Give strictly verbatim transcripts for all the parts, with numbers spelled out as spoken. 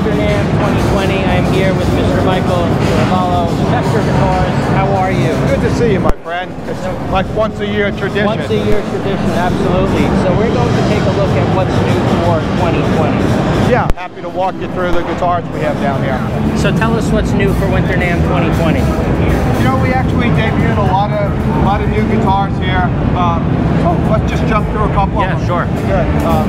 Winter NAMM twenty twenty. I am here with Mister Michael Ravallo, Spectre Guitars. How are you? Good to see you, my friend. It's like once a year tradition. Once a year tradition, absolutely. So we're going to take a look at what's new for twenty twenty. Yeah, happy to walk you through the guitars we have down here. So tell us what's new for Winter NAMM twenty twenty. You know, we actually debuted a lot of a lot of new guitars here. Um, so let's just jump through a couple Yeah, of them. sure. Good. Um,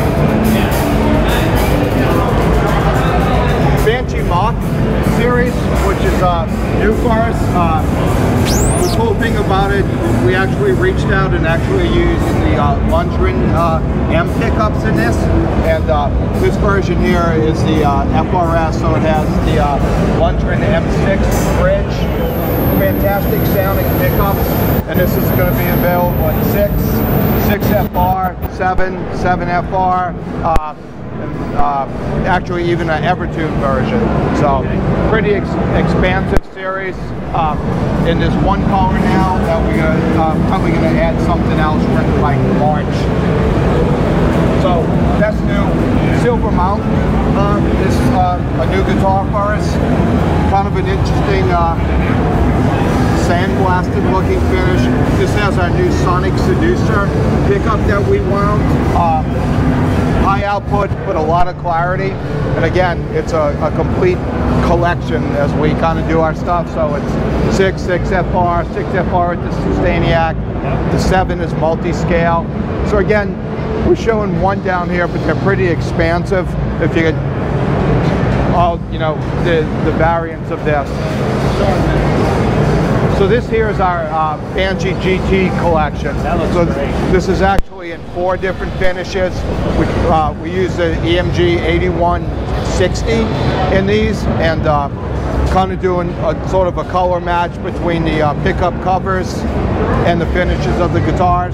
Banshee Mach series, which is uh, new for us. Uh, the cool thing about it, we actually reached out and actually used the uh, Lundgren uh, M pickups in this, and uh, this version here is the uh, F R S, so it has the uh, Lundgren M six bridge, fantastic sounding pickups, and this is going to be available in six, six F R, seven, seven F R. Uh, And, uh, actually even an Evertune version, so pretty ex expansive series. Uh, in this one color now that we're gonna, uh, probably going to add something else written like March. So that's new. Silver Mount uh, is uh, a new guitar for us. Kind of an interesting uh, sandblasted looking finish. This has our new Sonic Seducer pickup that we wound. Uh, high output, but a lot of clarity, and again, it's a, a complete collection as we kind of do our stuff. So it's six, six F R, six F R with the Sustainiac, the seven is multi-scale. So again, we're showing one down here, but they're pretty expansive. If you get all, you know, the, the variants of this. So this here is our uh, Banshee G T collection. That looks so great. This is actually in four different finishes. We, uh, we use the E M G eighty-one sixty in these, and uh, kind of doing a sort of a color match between the uh, pickup covers and the finishes of the guitars.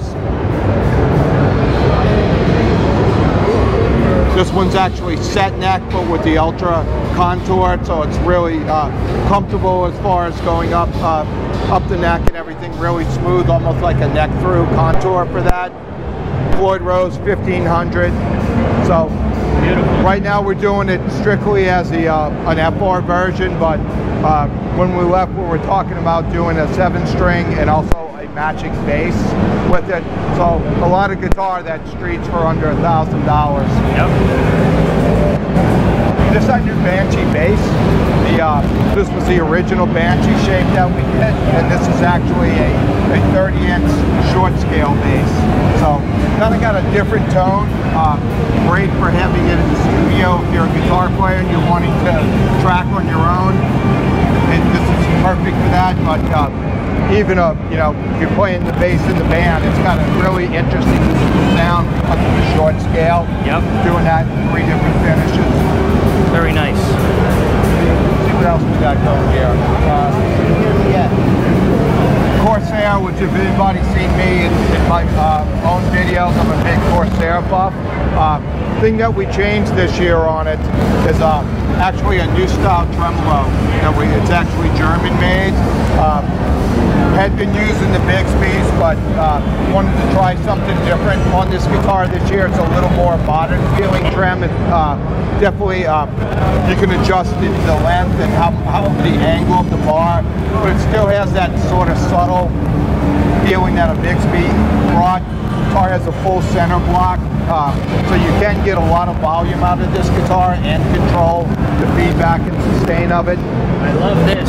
This one's actually set neck, but with the Ultra contour, so it's really uh, comfortable as far as going up uh, up the neck and everything, really smooth, almost like a neck through contour for that. Floyd Rose fifteen hundred. So beautiful. Right now we're doing it strictly as the uh, an F R version, but uh, when we left we were talking about doing a seven string and also a matching bass with it. So a lot of guitar that streets for under a thousand dollars. Yep. This is our new Banshee bass. The, uh, this was the original Banshee shape that we did, and this is actually a, a thirty inch short scale bass. So kind of got a different tone. Uh, great for having it in the studio if you're a guitar player and you're wanting to track on your own. And this is perfect for that. But uh, even a, you know, if you're playing the bass in the band, it's got a really interesting sound because of the short scale. Yep. Doing that in three different finishes. Very nice. Let's see what else we got going here. Uh, yeah. Corsair, which if anybody's seen me in, in my uh, own videos, I'm a big Corsair buff. Uh, thing that we changed this year on it is uh, actually a new style tremolo. That we, it's actually German made. Uh, had been using the Bigsby's, but uh, wanted to try something different on this guitar this year. It's a little more modern feeling trem. It, uh, definitely, uh, you can adjust the, the length and how, how the angle of the bar, but it still has that sort of subtle feeling that a Bigsby brought. The guitar has a full center block, uh, so you can get a lot of volume out of this guitar and control the feedback and sustain of it. I love this.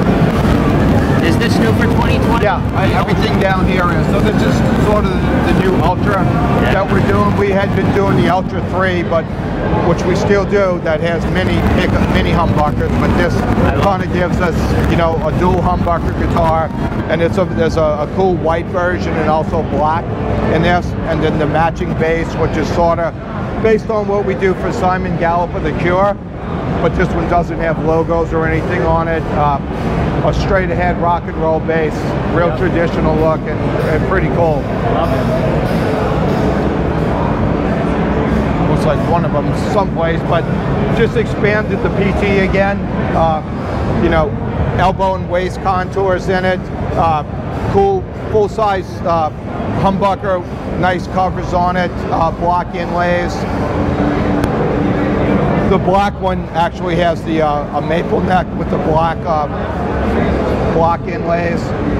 Is this new for twenty twenty? Yeah, I, everything down here is. So this is sort of the, the new Ultra yeah. that we're doing. We had been doing the Ultra three, but which we still do, that has many mini humbuckers, but this kind of gives us, you know, a dual humbucker guitar, and it's a, there's a, a cool white version and also black in this, and then the matching bass, which is sort of based on what we do for Simon Gallup of The Cure, but this one doesn't have logos or anything on it. Uh, a straight ahead rock and roll bass, real yep. traditional look, and, and pretty cool. Love it. Looks like one of them someplace, but just expanded the P T again. Uh, you know, elbow and waist contours in it. Uh, cool full-size uh, humbucker, nice covers on it, uh, block inlays. The black one actually has the uh, a maple neck with the black uh, block inlays.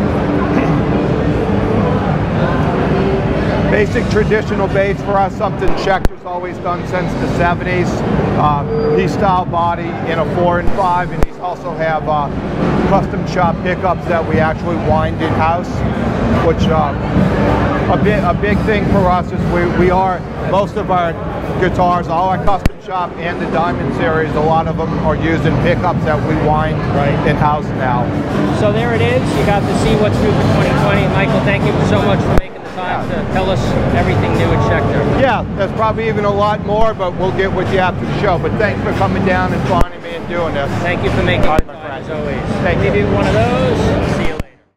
Basic traditional bass for us, something Schecter's always done since the seventies. Uh, P-style body in a four and five, and he's also have uh, custom shop pickups that we actually wind in-house, which uh, a bit a big thing for us is we, we are, most of our guitars, all our custom shop and the Diamond series, a lot of them are using pickups that we wind right in-house now. So there it is. You got to see what's new for twenty twenty. Michael, thank you so much for making the time to tell us everything new at Schecter. Yeah, there's probably even a lot more, but we'll get with you after the show. But thanks for coming down and finding me and doing this. Thank you for making All the right, time, my friend. as always. Thank Maybe you. one of those.